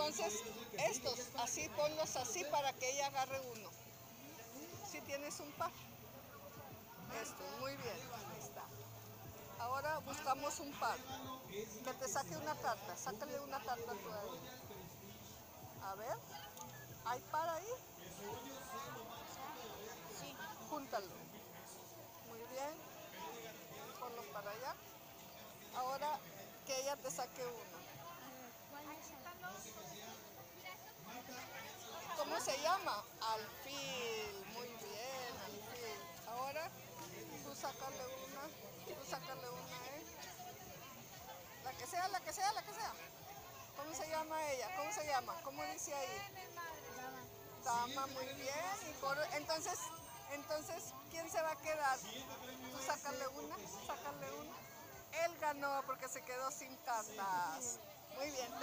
Entonces, estos, así ponlos así para que ella agarre uno. Si tienes un par. Estos, muy bien, ahí está. Ahora buscamos un par. Que te saque una carta, sácale una carta tú ahí. A ver, ¿hay par ahí? Sí. Júntalo. Muy bien, ponlo para allá. Ahora que ella te saque uno. A ver, ¿cuál es ¿Cómo se llama? Alfil, muy bien, alfil. Ahora tú sácale una, ¿eh? La que sea, la que sea, la que sea. ¿Cómo se llama ella? ¿Cómo se llama? ¿Cómo dice ahí? Dama? Dama, muy bien. Entonces, ¿quién se va a quedar? Tú sácale una, sácale una. Él ganó porque se quedó sin cartas. Muy bien.